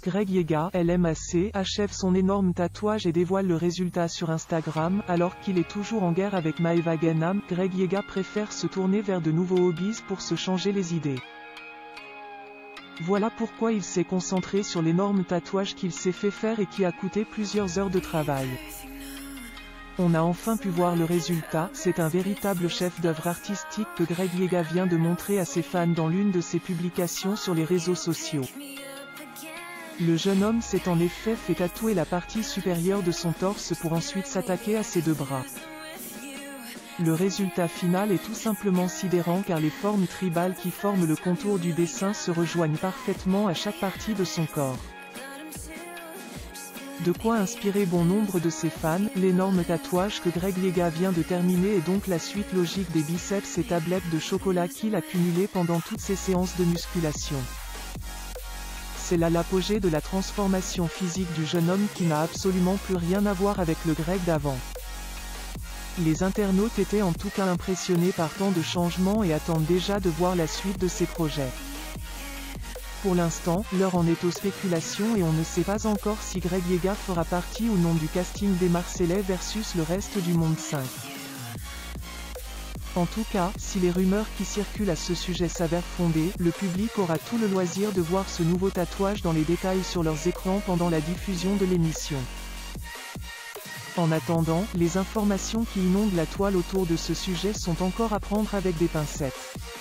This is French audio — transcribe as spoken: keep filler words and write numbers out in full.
Greg Yega, L M A C, achève son énorme tatouage et dévoile le résultat sur Instagram. Alors qu'il est toujours en guerre avec Maeva Ganam, Greg Yega préfère se tourner vers de nouveaux hobbies pour se changer les idées. Voilà pourquoi il s'est concentré sur l'énorme tatouage qu'il s'est fait faire et qui a coûté plusieurs heures de travail. On a enfin pu voir le résultat, c'est un véritable chef-d'œuvre artistique que Greg Yega vient de montrer à ses fans dans l'une de ses publications sur les réseaux sociaux. Le jeune homme s'est en effet fait tatouer la partie supérieure de son torse pour ensuite s'attaquer à ses deux bras. Le résultat final est tout simplement sidérant car les formes tribales qui forment le contour du dessin se rejoignent parfaitement à chaque partie de son corps. De quoi inspirer bon nombre de ses fans, l'énorme tatouage que Greg Yega vient de terminer est donc la suite logique des biceps et tablettes de chocolat qu'il a cumulées pendant toutes ses séances de musculation. C'est là l'apogée de la transformation physique du jeune homme qui n'a absolument plus rien à voir avec le Greg d'avant. Les internautes étaient en tout cas impressionnés par tant de changements et attendent déjà de voir la suite de ses projets. Pour l'instant, l'heure en est aux spéculations et on ne sait pas encore si Greg Yega fera partie ou non du casting des Marseillais versus le reste du monde cinq. En tout cas, si les rumeurs qui circulent à ce sujet s'avèrent fondées, le public aura tout le loisir de voir ce nouveau tatouage dans les détails sur leurs écrans pendant la diffusion de l'émission. En attendant, les informations qui inondent la toile autour de ce sujet sont encore à prendre avec des pincettes.